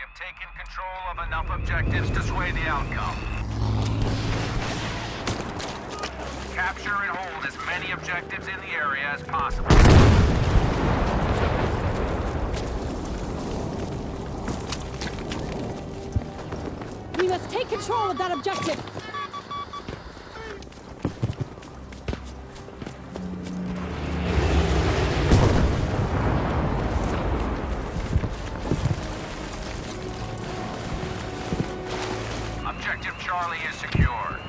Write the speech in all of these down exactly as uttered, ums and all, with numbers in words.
have taken control of enough objectives to sway the outcome. Capture and hold as many objectives in the area as possible. We must take control of that objective! Objective Charlie is secured.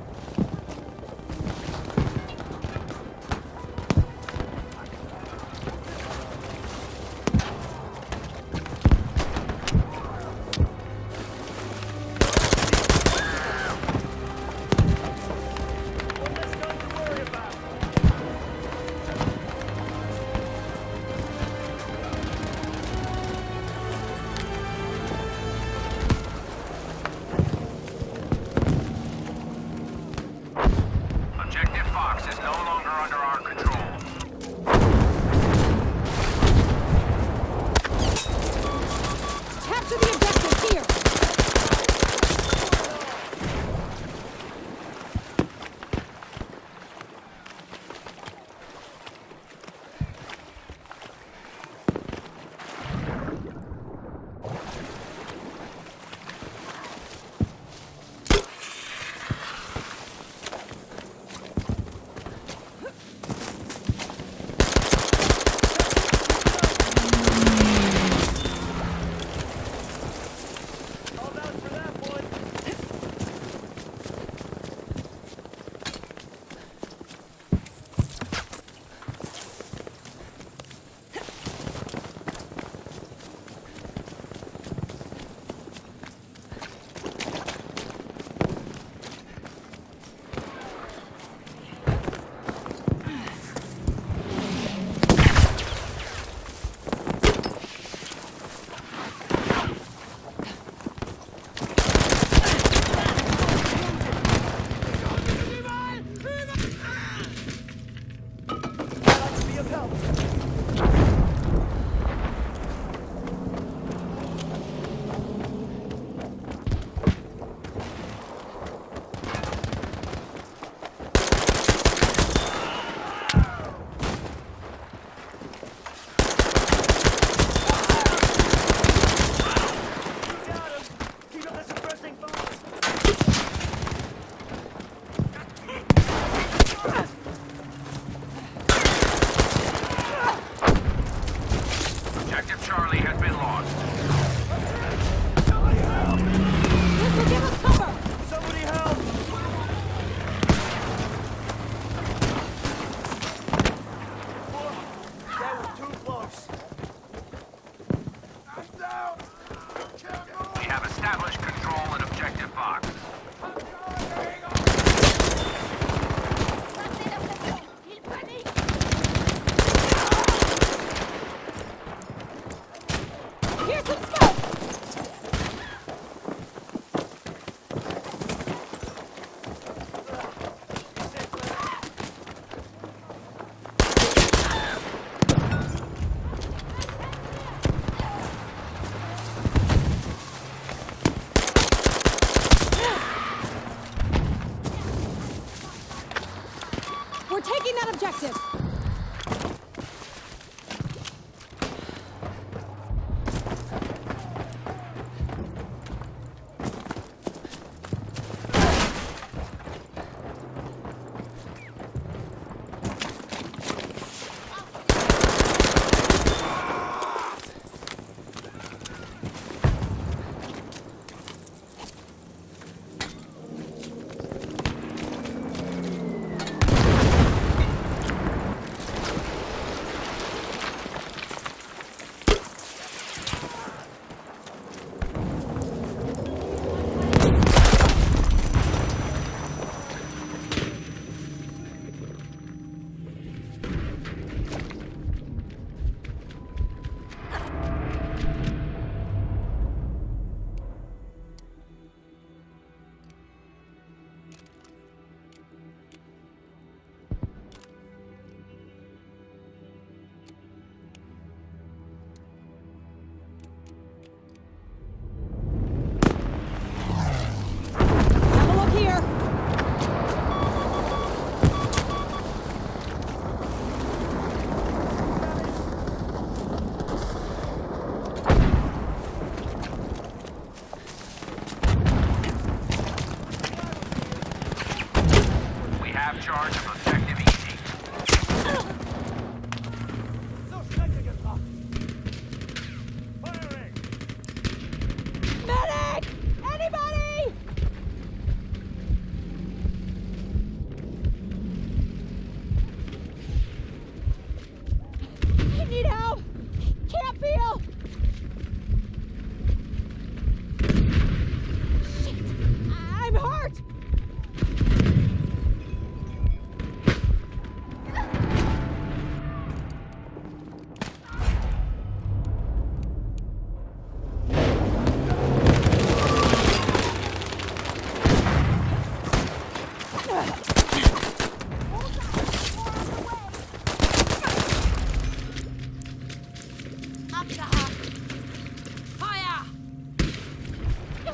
We're taking that objective!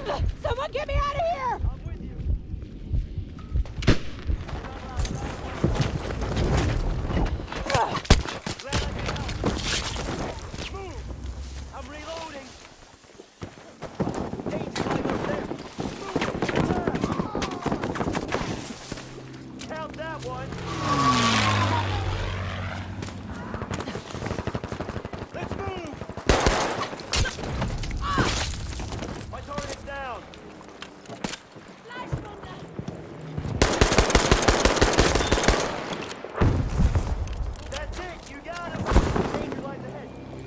Someone get me out of here! I'm with you. Glad I could help. Move! I'm reloading. Danger right up there. Move! Count that one. Let's move! My target's down. That's it, you got him! Danger lies ahead.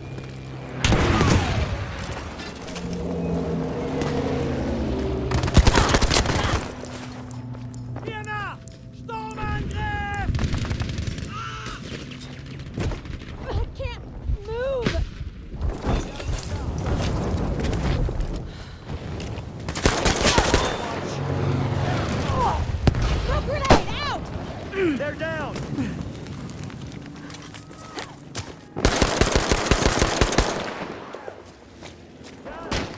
Vienna! Sturmangriff! I can't move! Smoke grenade, out! They're down! Got him.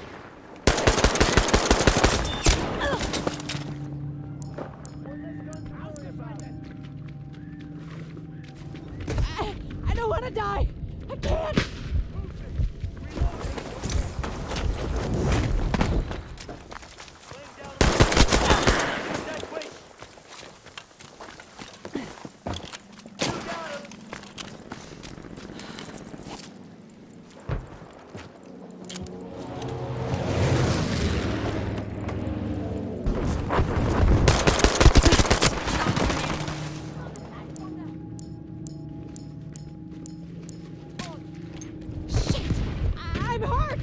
I, I don't want to die! I can't! Laying down the that quick! You got him! Shit! I'm hurt!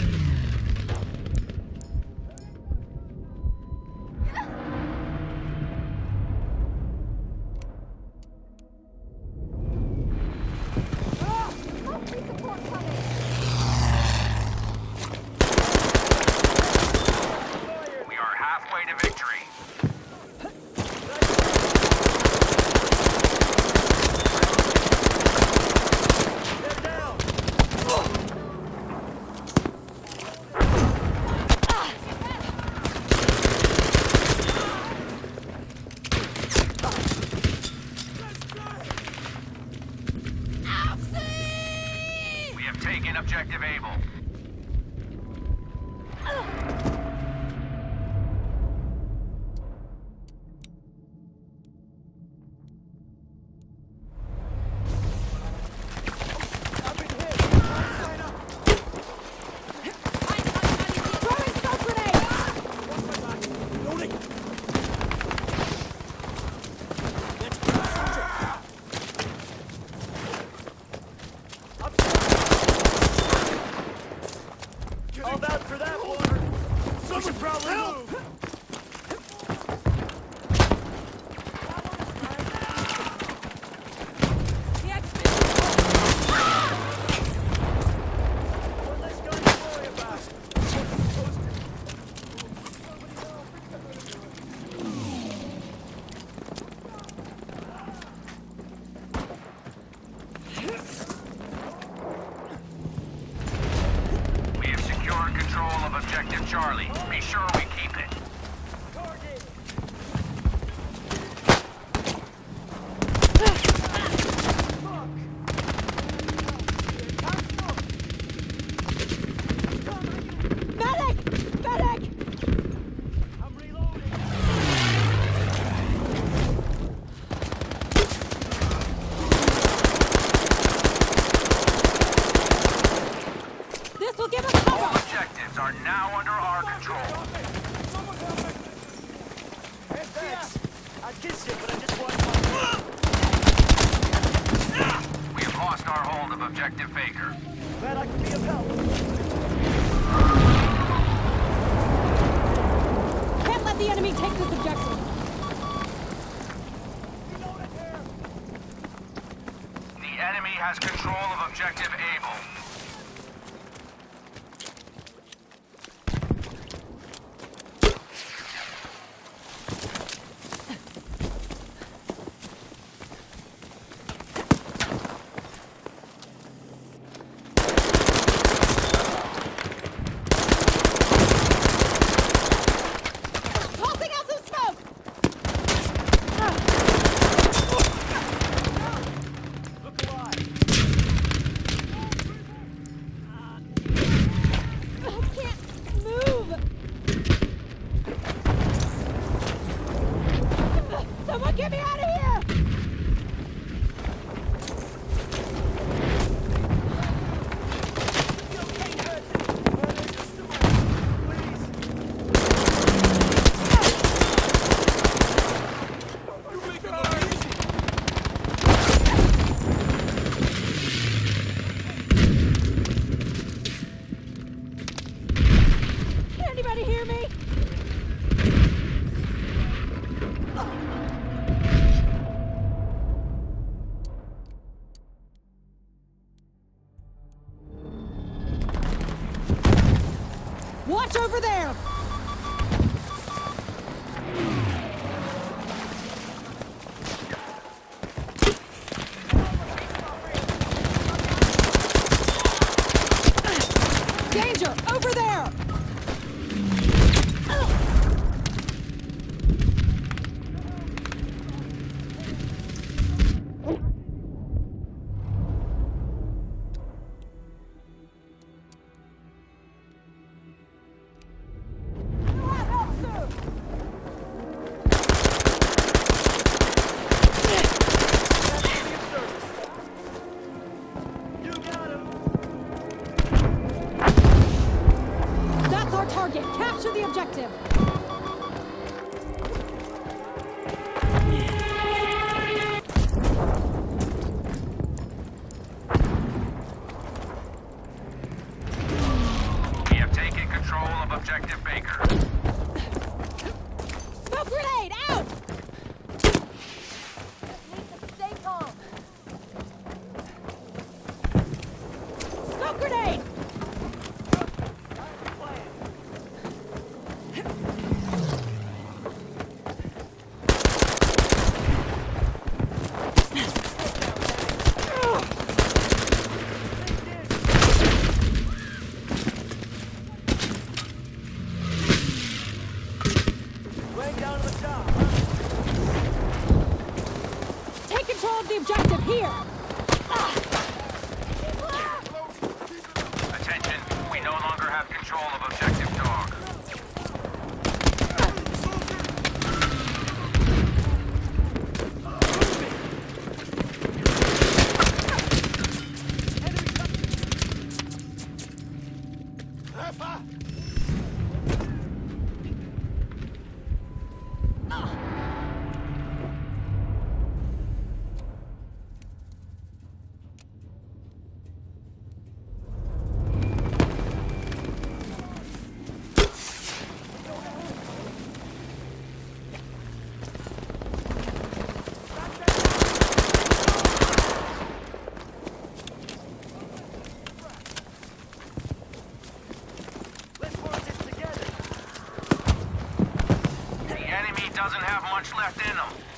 We are halfway to victory. They're down! We have taken objective Able. I've been hit! Line up! Throwing smoke grenade! Loading! I'll vouch for that, Warner! Someone probably move! One less gun to worry about. We have secured control of objective Charlie. Be sure we keep it. Target! Medic! Medic! I'm reloading! This will give us cover! All objectives are now under our control. Hey, thanks! I'd kiss you, but I just want my... Watch over there! Danger! Over there! You got him. That's our target! Capture the objective! We have taken control of Objective Baker. Smoke grenade! Out! Stay calm. Smoke grenade! Way down to the top. Take control of the objective here! Attention, we no longer have control of Objective Dog. Let's work this together. The enemy doesn't have much left in them.